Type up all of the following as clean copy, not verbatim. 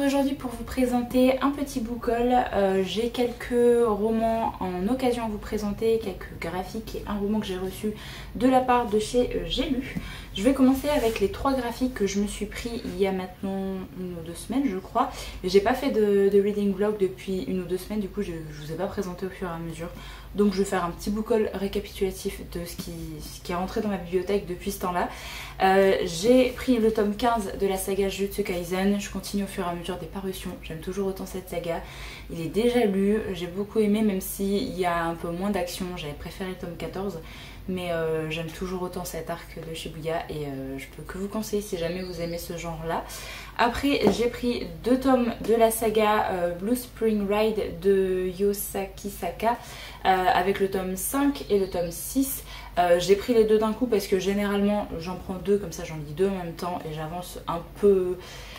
aujourd'hui pour vous présenter un petit book haul. J'ai quelques romans en occasion à vous présenter, quelques graphiques et un roman que j'ai reçu de la part de chez J'ai lu. Je vais commencer avec les 3 graphiques que je me suis pris il y a maintenant 1 ou 2 semaines je crois. J'ai pas fait de reading vlog depuis 1 ou 2 semaines, du coup je vous ai pas présenté au fur et à mesure. Donc je vais faire un petit book haul récapitulatif de ce qui est rentré dans ma bibliothèque depuis ce temps-là. J'ai pris le tome 15 de la saga Jujutsu Kaisen. Je continue au fur et à mesure des parutions. J'aime toujours autant cette saga. Il est déjà lu, j'ai beaucoup aimé même s'il y a un peu moins d'action. J'avais préféré le tome 14. Mais j'aime toujours autant cet arc de Shibuya et je peux que vous conseiller si jamais vous aimez ce genre là. Après j'ai pris 2 tomes de la saga Blue Spring Ride de Yosaki Saka avec le tome 5 et le tome 6. J'ai pris les 2 d'un coup parce que généralement j'en prends 2, comme ça j'en lis 2 en même temps et j'avance un peu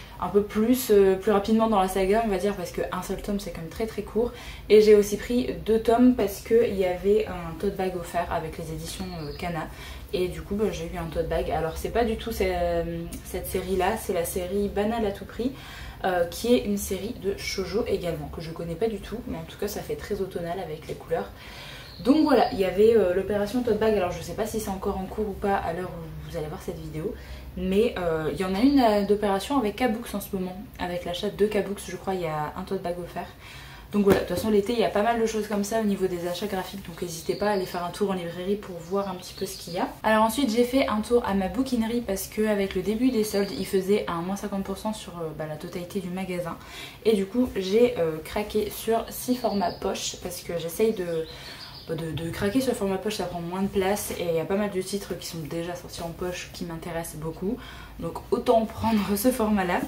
plus rapidement dans la saga on va dire, parce qu'un seul tome c'est quand même très court. Et j'ai aussi pris 2 tomes parce qu'il y avait un tote bag offert avec les éditions Kana et du coup j'ai eu un tote bag. Alors c'est pas du tout cette série là, c'est la série Banal à tout prix qui est une série de shoujo également que je connais pas du tout, mais en tout cas ça fait très automnal avec les couleurs. Donc voilà, il y avait l'opération tote bag. Alors je sais pas si c'est encore en cours ou pas à l'heure où vous allez voir cette vidéo, mais il y en a une d'opération avec Kabooks en ce moment. Avec l'achat de Kabooks, je crois, il y a un tote bag offert. Donc voilà, de toute façon l'été il y a pas mal de choses comme ça au niveau des achats graphiques, donc n'hésitez pas à aller faire un tour en librairie pour voir un petit peu ce qu'il y a. Alors ensuite j'ai fait un tour à ma bouquinerie parce qu'avec le début des soldes il faisait un moins 50% sur la totalité du magasin. Et du coup j'ai craqué sur 6 formats poche parce que j'essaye de craquer sur le format poche, ça prend moins de place et il y a pas mal de titres qui sont déjà sortis en poche qui m'intéressent beaucoup, donc autant prendre ce format là.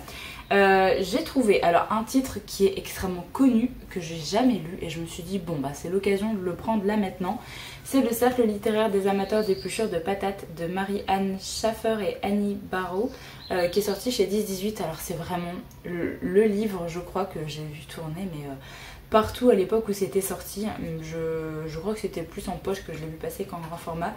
J'ai trouvé alors un titre qui est extrêmement connu, que j'ai jamais lu, et je me suis dit bon bah c'est l'occasion de le prendre là maintenant. C'est le cercle littéraire des amateurs d'épluchures de patates de Marie-Anne Schaffer et Annie Barrow, qui est sorti chez 10-18. Alors c'est vraiment le livre je crois que j'ai vu tourner mais partout à l'époque où c'était sorti. Je crois que c'était plus en poche que je l'ai vu passer qu'en grand format.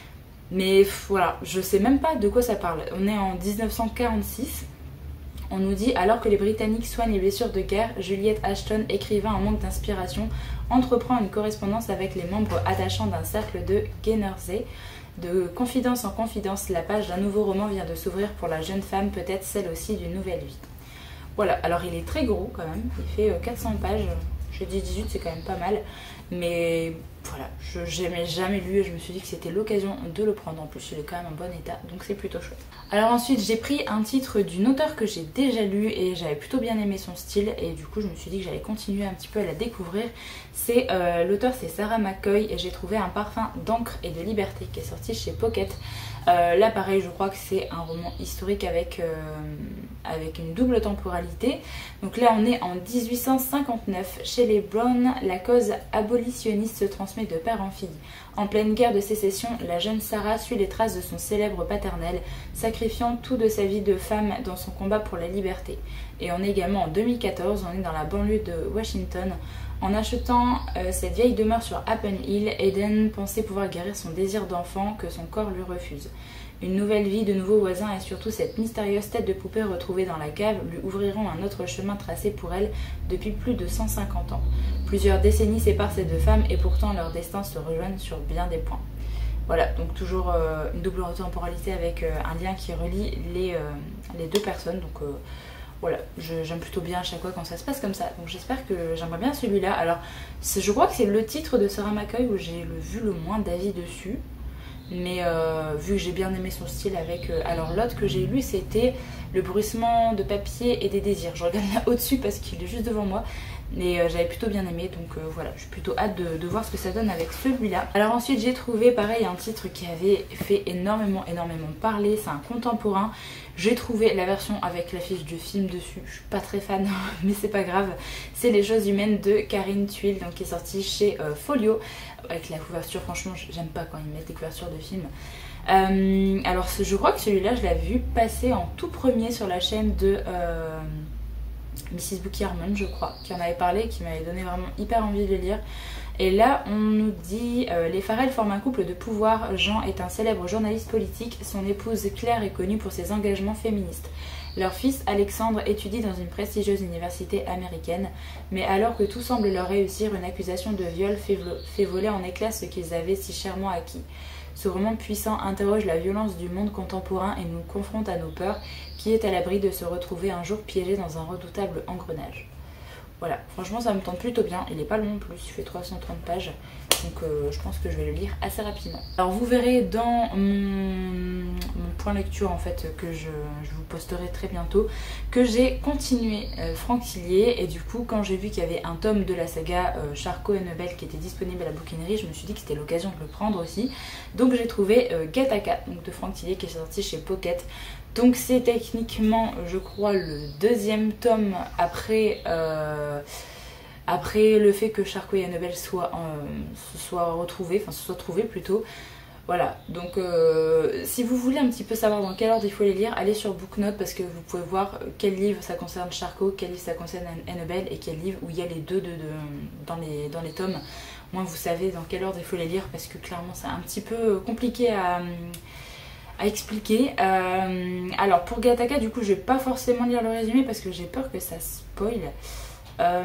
Mais voilà, je sais même pas de quoi ça parle. On est en 1946. On nous dit alors que les Britanniques soignent les blessures de guerre, Juliette Ashton, écrivain en manque d'inspiration, entreprend une correspondance avec les membres attachants d'un cercle de Guernesey. De confidence en confidence, la page d'un nouveau roman vient de s'ouvrir pour la jeune femme, peut-être celle aussi d'une nouvelle vie. Voilà, alors il est très gros quand même, il fait 400 pages. J'ai dit 18, c'est quand même pas mal, mais voilà, je n'ai jamais lu et je me suis dit que c'était l'occasion de le prendre. En plus il est quand même en bon état, donc c'est plutôt chouette. Alors ensuite j'ai pris un titre d'une auteure que j'ai déjà lu et j'avais plutôt bien aimé son style, et du coup je me suis dit que j'allais continuer un petit peu à la découvrir. C'est l'auteur, c'est Sarah McCoy, et j'ai trouvé Un parfum d'encre et de liberté qui est sorti chez Pocket. Là pareil, je crois que c'est un roman historique avec une double temporalité. Donc là on est en 1859. Chez les Brown, la cause abolitionniste se transmet de père en fille. En pleine guerre de sécession, la jeune Sarah suit les traces de son célèbre paternel, sacrifiant tout de sa vie de femme dans son combat pour la liberté. Et on est également en 2014, on est dans la banlieue de Washington. En achetant cette vieille demeure sur Apple Hill, Eden pensait pouvoir guérir son désir d'enfant que son corps lui refuse. Une nouvelle vie, de nouveaux voisins et surtout cette mystérieuse tête de poupée retrouvée dans la cave lui ouvriront un autre chemin tracé pour elle depuis plus de 150 ans. Plusieurs décennies séparent ces 2 femmes et pourtant leurs destins se rejoignent sur bien des points. Voilà, donc toujours une double temporalité avec un lien qui relie les 2 personnes. Donc voilà, j'aime plutôt bien à chaque fois quand ça se passe comme ça. Donc j'espère que j'aimerais bien celui-là. Alors je crois que c'est le titre de Sarah McCoy où j'ai vu le moins d'avis dessus. Mais vu que j'ai bien aimé son style avec... alors l'autre que j'ai lu c'était Le bruissement de papier et des désirs. Je regarde là au-dessus parce qu'il est juste devant moi. Mais j'avais plutôt bien aimé, donc voilà, j'ai plutôt hâte de voir ce que ça donne avec celui-là. Alors ensuite j'ai trouvé pareil un titre qui avait fait énormément parler, c'est un contemporain. J'ai trouvé la version avec l'affiche du film dessus, je suis pas très fan mais c'est pas grave. C'est Les choses humaines de Karine Thuil, donc qui est sorti chez Folio. Avec la couverture, franchement j'aime pas quand ils mettent des couvertures de films. Alors je crois que celui-là je l'ai vu passer en tout premier sur la chaîne de... Mrs. Bookie Harmon je crois, qui en avait parlé, qui m'avait donné vraiment hyper envie de le lire. Et là on nous dit les Farrell forment un couple de pouvoir. Jean est un célèbre journaliste politique, son épouse Claire est connue pour ses engagements féministes. Leur fils Alexandre étudie dans une prestigieuse université américaine, mais alors que tout semble leur réussir, une accusation de viol fait voler en éclats ce qu'ils avaient si chèrement acquis. Ce roman puissant interroge la violence du monde contemporain et nous confronte à nos peurs, qui est à l'abri de se retrouver un jour piégé dans un redoutable engrenage. Voilà, franchement ça me tente plutôt bien, il est pas long en plus, il fait 330 pages, donc je pense que je vais le lire assez rapidement. Alors vous verrez dans mon point lecture en fait, que je vous posterai très bientôt, que j'ai continué Franck Tillier, et du coup quand j'ai vu qu'il y avait un tome de la saga Charcot et Nebel qui était disponible à la bouquinerie, je me suis dit que c'était l'occasion de le prendre aussi, donc j'ai trouvé Gattaca, donc de Franck Tillier, qui est sorti chez Pocket. Donc c'est techniquement, je crois, le deuxième tome après le fait que Charcot et Annabelle se soient trouvés plutôt. Voilà, donc si vous voulez un petit peu savoir dans quel ordre il faut les lire, allez sur Booknote parce que vous pouvez voir quel livre ça concerne Charcot, quel livre ça concerne Annabelle et quel livre où il y a les deux dans les tomes. Moi vous savez dans quel ordre il faut les lire parce que clairement c'est un petit peu compliqué à expliquer. Alors pour Gattaca du coup je vais pas forcément lire le résumé parce que j'ai peur que ça spoil. On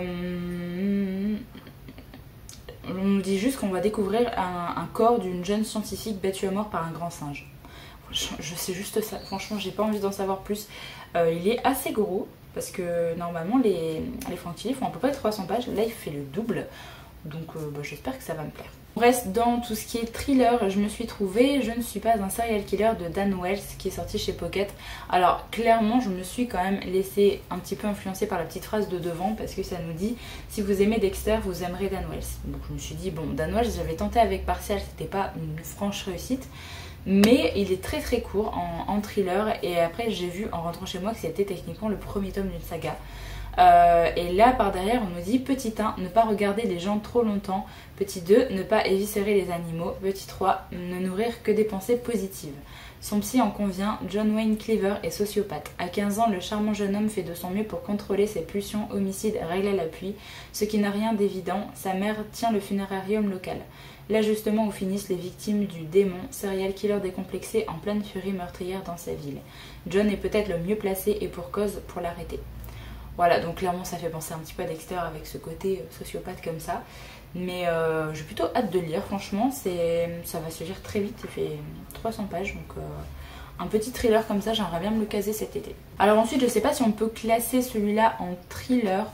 nous dit juste qu'on va découvrir un corps d'une jeune scientifique battue à mort par un grand singe. Je sais juste ça, franchement j'ai pas envie d'en savoir plus. Il est assez gros parce que normalement les Franck Tillier font à peu près 300 pages, là il fait le double. Donc j'espère que ça va me plaire. On reste dans tout ce qui est thriller. Je me suis trouvée Je ne suis pas un serial killer de Dan Wells qui est sorti chez Pocket. Alors clairement je me suis quand même laissée un petit peu influencée par la petite phrase de devant parce que ça nous dit si vous aimez Dexter vous aimerez Dan Wells. Donc je me suis dit bon, Dan Wells j'avais tenté avec Partial, c'était pas une franche réussite. Mais il est très très court en thriller et après j'ai vu en rentrant chez moi que c'était techniquement le premier tome d'une saga. Et là par derrière on nous dit petit 1, ne pas regarder les gens trop longtemps, petit 2, ne pas éviscérer les animaux, petit 3, ne nourrir que des pensées positives. Son psy en convient, John Wayne Cleaver est sociopathe. À 15 ans, le charmant jeune homme fait de son mieux pour contrôler ses pulsions homicides règles à l'appui, ce qui n'a rien d'évident, sa mère tient le funérarium local. Là justement où finissent les victimes du démon, serial killer décomplexé en pleine furie meurtrière dans sa ville. John est peut-être le mieux placé et pour cause pour l'arrêter. Voilà, donc clairement ça fait penser un petit peu à Dexter avec ce côté sociopathe comme ça. Mais j'ai plutôt hâte de le lire, franchement, ça va se lire très vite, il fait 300 pages, donc un petit thriller comme ça, j'aimerais bien me le caser cet été. Alors ensuite, je sais pas si on peut classer celui-là en thriller.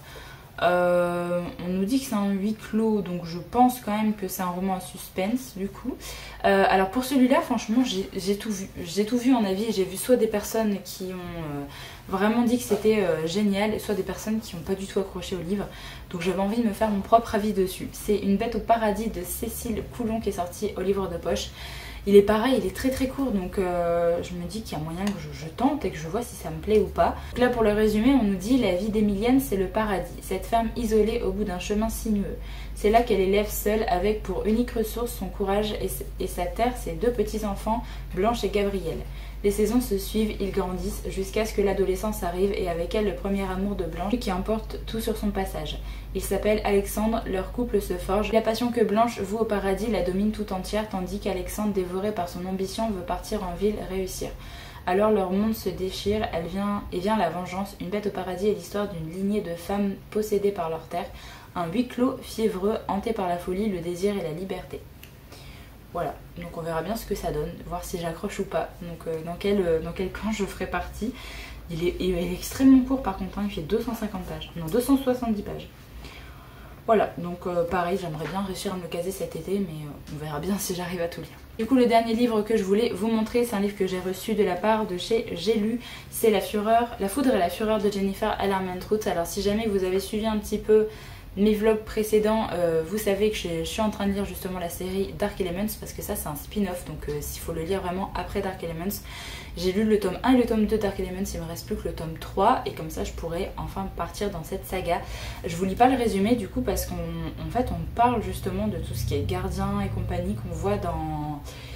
On nous dit que c'est un huis clos, donc je pense quand même que c'est un roman à suspense du coup. Alors pour celui-là, franchement, j'ai tout vu. J'ai tout vu en avis et j'ai vu soit des personnes qui ont vraiment dit que c'était génial, soit des personnes qui n'ont pas du tout accroché au livre. Donc j'avais envie de me faire mon propre avis dessus. C'est Une bête au paradis de Cécile Coulon qui est sorti au livre de poche. Il est pareil, il est très très court, donc je me dis qu'il y a moyen que je tente et que je vois si ça me plaît ou pas. Donc là pour le résumé, on nous dit la vie d'Emilienne c'est le paradis, cette femme isolée au bout d'un chemin sinueux. C'est là qu'elle élève seule avec pour unique ressource son courage et sa terre ses deux petits-enfants, Blanche et Gabriel. Les saisons se suivent, ils grandissent jusqu'à ce que l'adolescence arrive et avec elle le premier amour de Blanche qui emporte tout sur son passage. Il s'appelle Alexandre, leur couple se forge. La passion que Blanche voue au paradis la domine tout entière tandis qu'Alexandre, dévoré par son ambition, veut partir en ville réussir. Alors leur monde se déchire, vient la vengeance. Une bête au paradis est l'histoire d'une lignée de femmes possédées par leur terre. Un huis clos fiévreux, hanté par la folie, le désir et la liberté. Voilà, donc on verra bien ce que ça donne, voir si j'accroche ou pas, donc dans quel camp je ferai partie. Il est extrêmement court par contre, hein, il fait 250 pages, non 270 pages. Voilà, donc pareil, j'aimerais bien réussir à me le caser cet été, mais on verra bien si j'arrive à tout lire. Du coup, le dernier livre que je voulais vous montrer, c'est un livre que j'ai reçu de la part de chez J'ai lu, c'est La foudre et la fureur de Jennifer Ellermann-Trout. Alors si jamais vous avez suivi un petit peu mes vlogs précédents, vous savez que je suis en train de lire justement la série Dark Elements parce que ça c'est un spin-off, donc s'il faut le lire vraiment après Dark Elements. J'ai lu le tome 1 et le tome 2 Dark Elements, il me reste plus que le tome 3 et comme ça je pourrais enfin partir dans cette saga. Je vous lis pas le résumé du coup parce qu'en fait on parle justement de tout ce qui est gardien et compagnie qu'on voit dans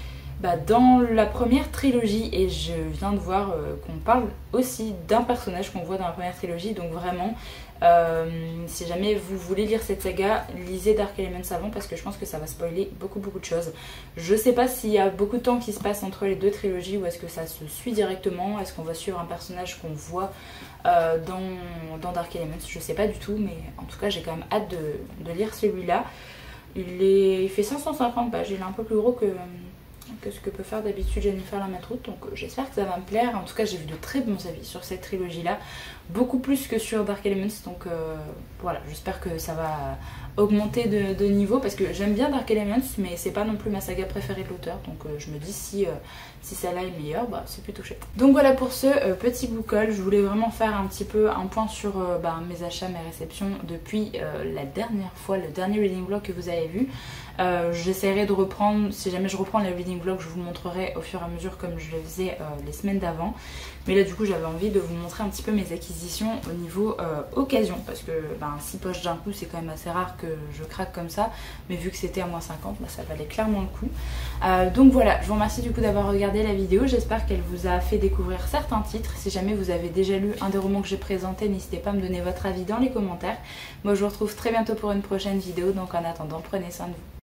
la première trilogie et je viens de voir qu'on parle aussi d'un personnage qu'on voit dans la première trilogie, donc vraiment Si jamais vous voulez lire cette saga, lisez Dark Elements avant parce que je pense que ça va spoiler beaucoup de choses. Je sais pas s'il y a beaucoup de temps qui se passe entre les deux trilogies ou est-ce que ça se suit directement, est-ce qu'on va suivre un personnage qu'on voit dans Dark Elements, je sais pas du tout, mais en tout cas j'ai quand même hâte de lire celui-là. Il fait 550 pages, il est un peu plus gros que ce que peut faire d'habitude Jennifer Lamartrout, donc j'espère que ça va me plaire. En tout cas j'ai vu de très bons avis sur cette trilogie là, beaucoup plus que sur Dark Elements, donc voilà, j'espère que ça va augmenter de niveau parce que j'aime bien Dark Elements mais c'est pas non plus ma saga préférée de l'auteur, donc je me dis si celle-là est meilleure, bah, c'est plutôt chouette. Donc voilà pour ce petit book haul, je voulais vraiment faire un petit peu un point sur mes achats, mes réceptions depuis la dernière fois, le dernier reading vlog que vous avez vu. J'essaierai de reprendre, si jamais je reprends les reading vlogs, je vous le montrerai au fur et à mesure comme je le faisais les semaines d'avant. Mais là du coup j'avais envie de vous montrer un petit peu mes acquisitions au niveau occasion, parce que 6 poches d'un coup c'est quand même assez rare que je craque comme ça, mais vu que c'était à moins 50, ça valait clairement le coup. Donc voilà, je vous remercie du coup d'avoir regardé la vidéo, j'espère qu'elle vous a fait découvrir certains titres. Si jamais vous avez déjà lu un des romans que j'ai présenté, n'hésitez pas à me donner votre avis dans les commentaires. Moi je vous retrouve très bientôt pour une prochaine vidéo, donc en attendant prenez soin de vous.